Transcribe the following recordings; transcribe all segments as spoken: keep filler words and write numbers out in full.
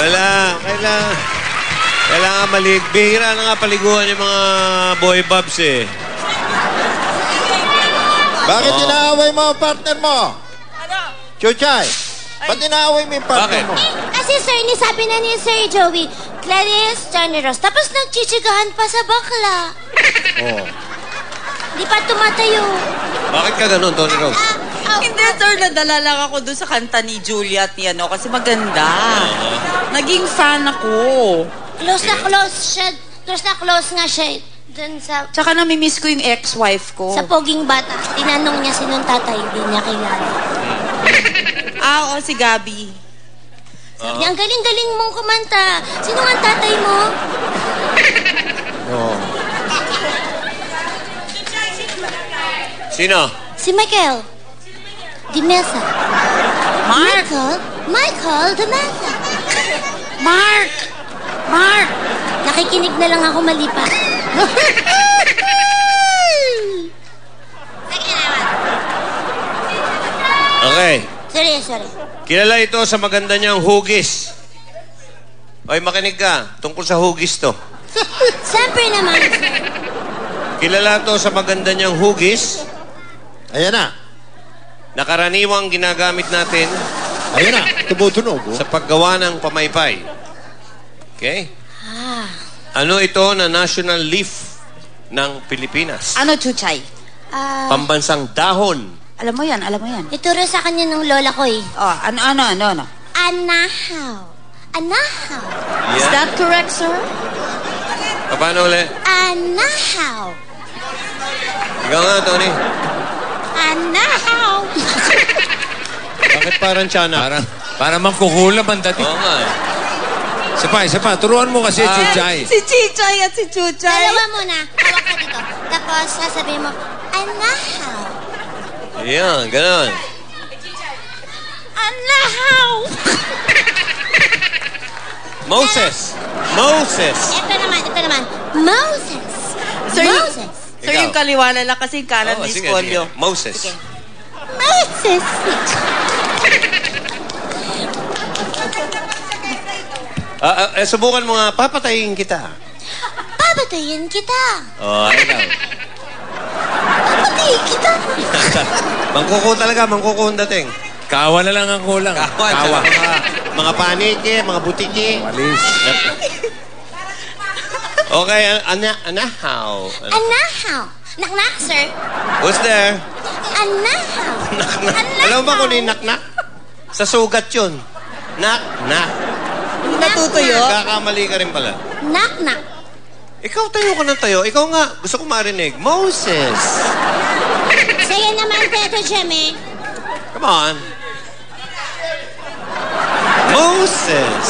Wala, kailangan... Kailangan malig... Bihira na nga paliguan yung mga boy bobs eh. Bakit oh. inaaway mo ang partner mo? Ano? Chuchay, ba't inaaway mo yung partner Bakit? mo? Kasi sir, ni sabi na ni Sir Joey, Clarice, Johnny Ross, tapos nagchichigahan pa sa bakla. Oh. Di pa tumatayo. Bakit ka ganun, Tony Rose? Ah, oh, Hindi, sir. Nadala lang ako doon sa kanta ni Julia at ni ano, kasi maganda. Naging fan ako. Close na close siya. Close na close nga siya dun sa... Tsaka namimiss ko yung ex-wife ko. Sa poging bata. Tinanong niya sinong tatay, hindi niya kilala. Ah, oo, si Gabi. Sabi niya, ang galing-galing mong kumanta. Sino nga ang tatay mo? Oh. Sino? Si Michael. Di Mesa. Mark! Michael? Michael Di Mesa. Mark! Mark! Nakikinig na lang ako malipas. Okay. Sorry, sorry. Kilala ito sa maganda niyang hugis. Oy, makinig ka. Tungkol sa hugis to. Siyempre naman. Kilala to sa maganda niyang hugis. Ayan na. Nakaraniwang ginagamit natin Ayan na. Tumutunog. Oh. sa paggawa ng pamaypay. Okay? Ah. Ano ito na national leaf ng Pilipinas? Ano, Chuchay? Ah, Pambansang dahon. Alam mo yan, alam mo yan. ituro sa kanya ng lola ko eh. Oh, ano, ano, ano, ano? Anahaw. Anahaw. Is Yan. that correct, sir? Paano ulit? Anahaw. Ikaw nga, Tony. Anahaw. Bakit parang tiyanak? Parang, parang mangkukulam ang dating. Oo nga eh. Isa pa, isa pa. Turuan mo kasi, Ah. Chuchay. Si Chichay at si Chuchay. Dalawa muna. Hawak ka dito. Tapos sasabihin mo, anahaw. Ayan, ganon. Anahaw. Moses. Moses. Ito naman, ito naman. Moses. Sir, yung- Moses. Sir, Ikaw. yung kaliwala lang kasi yung kanan Oo, ni sige, Scolio. sige. Moses. Sige. Moses. Ah, ah, eh, subukan mo nga, papatayin kita. Papatayin kita. Oh, ayun daw. Papatayin kita. Mangkuko talaga, mangkuko ang dating. Kawa na lang ang kulang. Kawa. Kawa. Mga, mga paniki, mga butiki. Walis. Okay, an- ana, anahaw. Anahaw. Knock-knock, sir. Who's there? Anahaw. Naknak. Alam mo ba kung ano yung naknak? Sa sugat yun. Nak-nak. Natutuyo. Kakamali ka rin pala. Knock-knock. Ikaw tayo ka ng tayo. Ikaw nga, gusto ko marinig. Moses. Sa'yo naman, Teto Jimmy. Come on. Moses.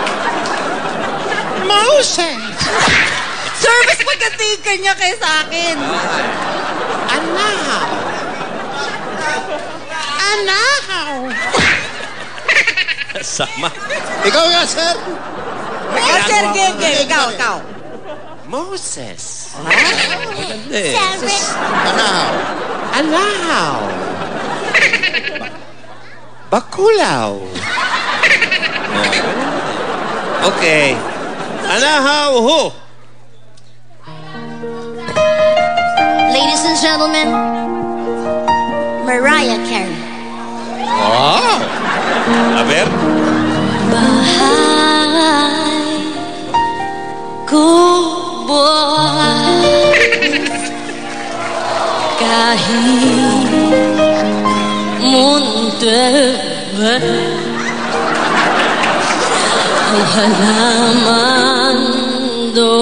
Moses. Sir, mas magating ka niya kaya sa akin. Anahaw. Anahaw. Sama. Ikaw nga, sir. Oh, sir, game, game. Ikaw, ikaw. Moses. Maganda eh. Siyempre. Anahaw. Anahaw. Bakulaw. Okay. Anahaw ho. Ladies and gentlemen, Mariah Carey. Wow. A ver. Bahay ko buhay kahit munti ang halaman do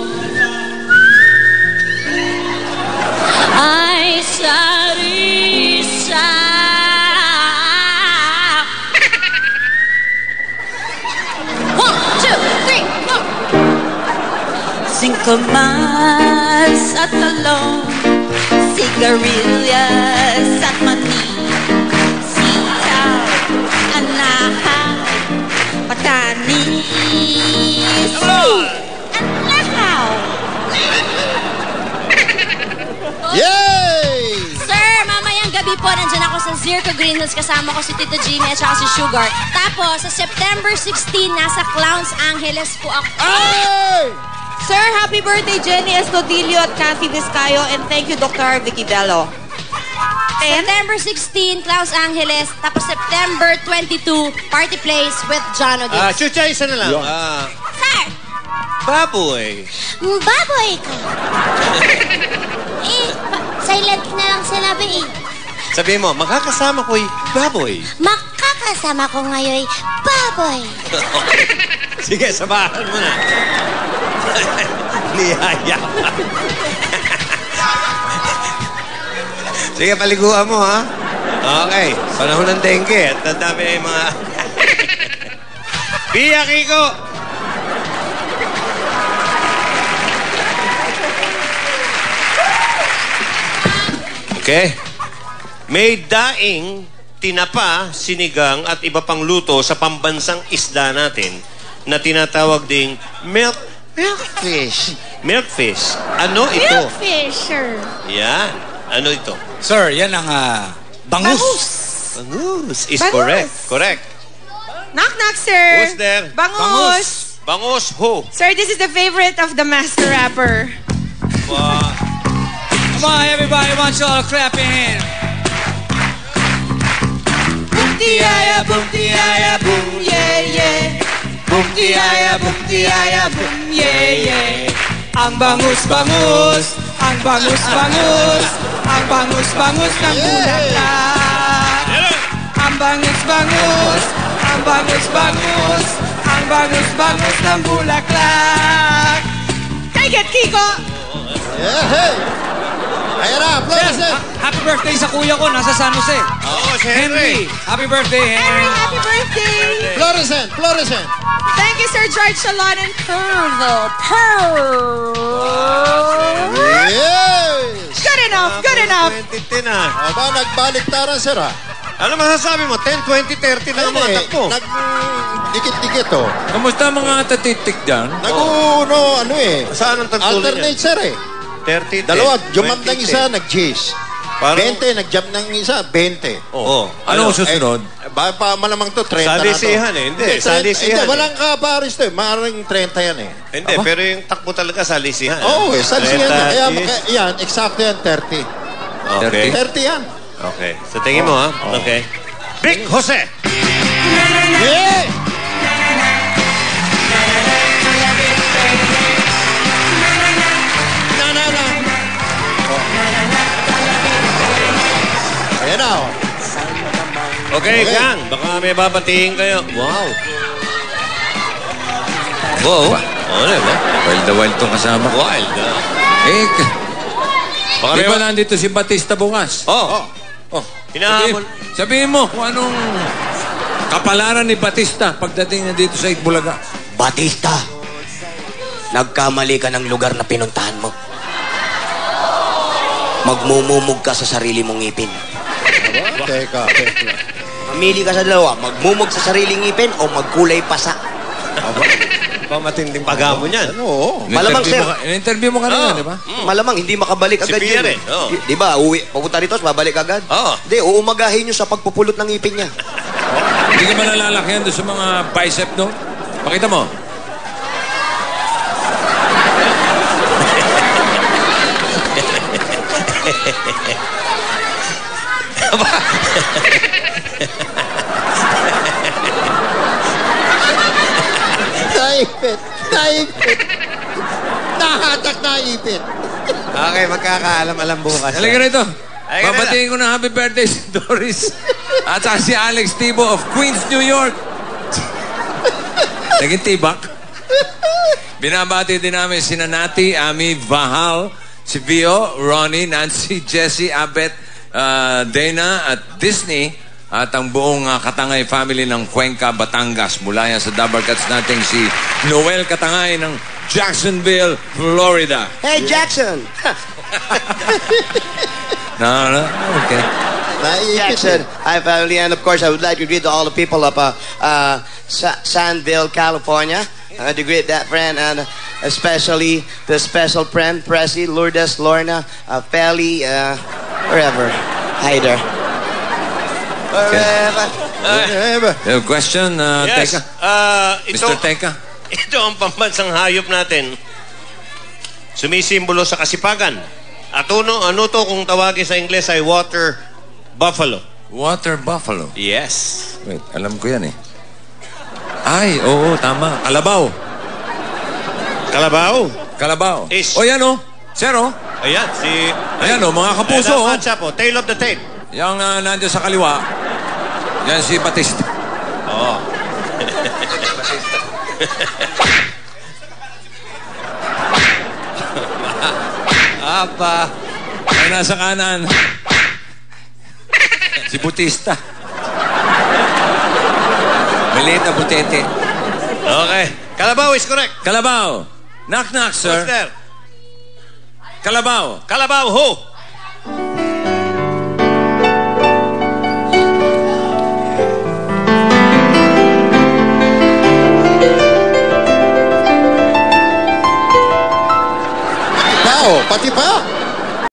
ay sarisa. One, two, three, go! Cinco mas at talong, sigarilyas at mani, sitaw, anahaw, patanis, anahaw. Yay! Sir, mamayang gabi B po, nandyan ako sa Zirco Green Hills. Kasama ko si Tito Jimmy at saka si Sugar. Tapos, sa September sixteen, nasa Clowns Angeles po ako. Ay! Sir, happy birthday, Jenny Estudillo at Kathy Vizcayo. And thank you, Doctor Vicky Bello. September sixteen, Clowns Angeles. Tapos September twenty-two, Party Place with John Ah, O'Gibbs. chucha, isa na lang. Yun. Ah, Sir, baboy. baboy ka. eh, ba- silent na lang sinabi eh. Sabihin mo, makakasama ko'y baboy. Makakasama ko ngayon, baboy. Sige, sabahan mo na. Niyaya. Sige, paliguan mo, ha? Okay. Panahon ng dengue. At ang dami yung mga... Pia, Kiko! Okay. May daing, tinapa, sinigang at iba pang luto sa pambansang isda natin na tinatawag ding milk milkfish. Milkfish. Ano ito? Milkfisher. Yan. Ano ito? Sir, yan ang ah, bangus. Bangus is Bangus. correct. Correct. Knock, knock, sir. Who's there? Bangus. Bangus who? Sir, this is the favorite of the master rapper. Wow. Come on, everybody, want you all to clap your hands. Boom, tiaya, boom, tiaya, boom, yeah, yeah. Boom, tiaya, boom, tiaya, boom, yeah, yeah. Ang bangus-bangus, ang bangus-bangus, ang bangus-bangus ng bulaklak. Ang bangus-bangus, ang bangus-bangus, ang bangus-bangus ng bulaklak. Take it, Kiko. Yeah, hey! Ayan na, applause Sir, eh. ha- happy birthday sa kuya ko, nasa San Jose. Oo, si Henry, Henry. happy birthday, Henry, Henry. happy birthday. Fluorescent, fluorescent. Thank you, Sir George Salon and Pearl. Pearl. Yes! Good enough, good enough. twenty ten ah. Aba, nagbaliktaran, sir, ah. Ano masasabi mo? ten, twenty, thirty lang ang mga Eh, takbo. Nag... Dikit-dikit, oh. Kamusta mga tatitik dyan? Nag-uno, ano eh. Saan ang tagtuloy Alternate, niya? sir, eh. thirty, Dalawa, ten, jump ng twenty, isa, ten. nag-G's. Parang- twenty, nag-jump ng isa, twenty. Oo. Ano ang susunod? Eh, ba, pa malamang to, thirty na to. Salisihan eh. Hindi, salisihan Hindi, eh. walang kaparis to eh. Maaaring thirty yan eh. Hindi, pero yung takbo talaga sa lisihan. Oo eh, salisihan yan. Kaya, thirty. maka- yan, eksakto yan, thirty. Okay. thirty yan. Okay. So tingin mo ha. Okay. Big Jose! Yeah! Na, na, na. Oh. Ayan na, oh. Okay, Okay. gang. Baka may babatiin kayo. Wow. Wow. Ano ba? Wild na wild tong kasama. Wild. ah. Eh, k- Baka di may ba ba? nandito si Batista bukas? Oh. Oh, Hinahamon. sabihin, sabihin mo kung anong kapalaran ni Batista pagdating na dito sa Itbulaga. Batista, nagkamali ka ng lugar na pinuntahan mo. Magmumumog ka sa sarili mong ngipin. Aba, teka, teka. Mamili ka sa dalawa, magmumog sa sariling ngipin o magkulay pasa. Pa matinding pagamo niyan. Ano, oh. Malamang, In-interview sir. mo ka- In-interview mo kanina, Oh. di ba? Malamang hindi makabalik Si agad Pia yun. rin, oo. Di, di ba, uwi, pupunta rito, babalik agad? Oo. Hindi, uumagahin nyo sa pagpupulot ng ngipin niya. Hindi ka malalalakihan doon sa mga bicep, no? Pakita mo. Naipit. Naipit. Nahatak naipit. Okay, magkakaalam-alam bukas. Halika rito. Halika na. Babatiin ko na happy birthday si Doris. At saka si Alex Tibo of Queens, New York. Naging tibak. Binabati din namin si Nanati, Ami, Vahal, si Vio, Ronnie, Nancy, Jessie, Abet, uh, Dana at Disney at ang buong uh, Katangay family ng Cuenca, Batangas. Mula yan sa Dabarkats nating si Noel Katangay ng Jacksonville, Florida. Hey, Jackson! No, no, okay. Naipit. Jackson, hi family, and of course I would like to greet all the people of uh, uh, Sa- Sandville, California. Uh, to greet that friend and especially the special friend, Pressy, Lourdes, Lorna, uh, Feli, uh, wherever. Hi there. Forever. Forever. You have a question, uh, Yes. Teka? Uh, ito, Mister Teka? ito ang pambansang hayop natin. Sumisimbolo sa kasipagan. At ano, ano to kung tawagin sa Ingles ay water buffalo? Water buffalo. Yes. Wait, alam ko yan eh. Ay, oo, tama. Kalabaw. Kalabaw. Kalabaw. Is- O yan o. Sir o. Ayan, si... Ayan o, mga kapuso o. Ayan, po. Tail of the tape. Yang uh, nandiyan sa kaliwa. Yan si Batista. Oo. Apa. Ay nasa kanan. Si Butista. Maliit na butete. Okay. Kalabaw is correct. Kalabaw. Knock knock, Who's sir. there? Kalabaw. Kalabaw, who? Pao, pati pa.